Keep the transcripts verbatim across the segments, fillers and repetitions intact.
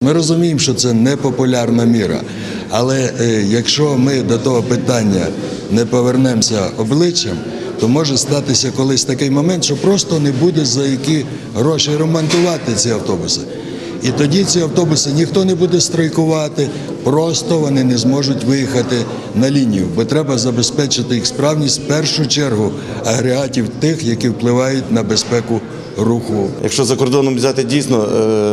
Ми розуміємо, що це непопулярна міра, але е, якщо ми до того питання не повернемося обличчям, то може статися колись такий момент, що просто не буде за які гроші ремонтувати ці автобуси. І тоді ці автобуси ніхто не буде страйкувати, просто вони не зможуть виїхати на лінію, бо треба забезпечити їх справність в першу чергу агрегатів тих, які впливають на безпеку руху. Якщо за кордоном взяти дійсно,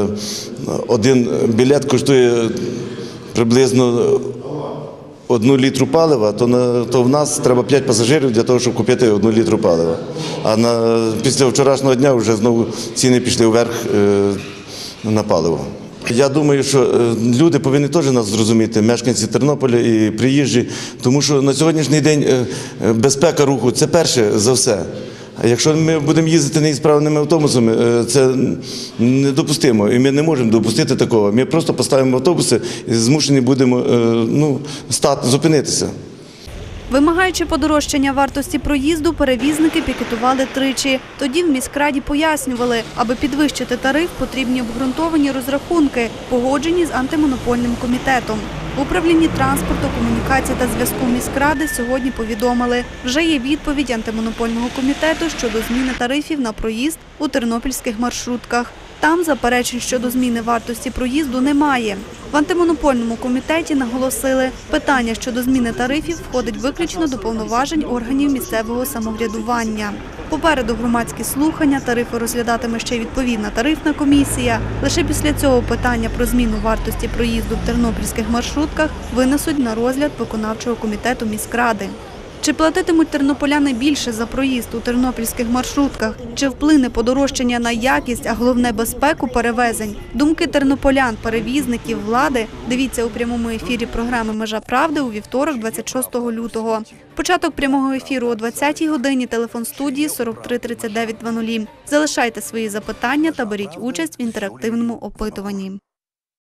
один білет коштує приблизно одну літру палива, то, на, то в нас треба п'ять пасажирів для того, щоб купити одну літру палива. А на, після вчорашнього дня вже знову ціни пішли вверх е, на паливо. Я думаю, що люди повинні теж нас зрозуміти, мешканці Тернополя і приїжджі, тому що на сьогоднішній день безпека руху – це перше за все. А якщо ми будемо їздити неісправними автобусами, це недопустимо. І ми не можемо допустити такого. Ми просто поставимо автобуси і змушені будемо ну, стати, зупинитися. Вимагаючи подорожчання вартості проїзду, перевізники пікетували тричі. Тоді в міськраді пояснювали, аби підвищити тариф, потрібні обґрунтовані розрахунки, погоджені з антимонопольним комітетом. В управлінні транспорту, комунікації та зв'язку міськради сьогодні повідомили, вже є відповідь антимонопольного комітету щодо зміни тарифів на проїзд у тернопільських маршрутках. Там заперечень щодо зміни вартості проїзду немає. В антимонопольному комітеті наголосили, питання щодо зміни тарифів входить виключно до повноважень органів місцевого самоврядування. Попереду громадські слухання, тарифи розглядатиме ще й відповідна тарифна комісія. Лише після цього питання про зміну вартості проїзду в тернопільських маршрутках винесуть на розгляд виконавчого комітету міськради. Чи платитимуть тернополяни більше за проїзд у тернопільських маршрутках? Чи вплине подорожчання на якість, а головне – безпеку перевезень? Думки тернополян, перевізників, влади – дивіться у прямому ефірі програми «Межа правди» у вівторок, двадцять шостого лютого. Початок прямого ефіру о двадцятій годині, телефон студії сорок три тридцять дев'ять двадцять. Залишайте свої запитання та беріть участь в інтерактивному опитуванні.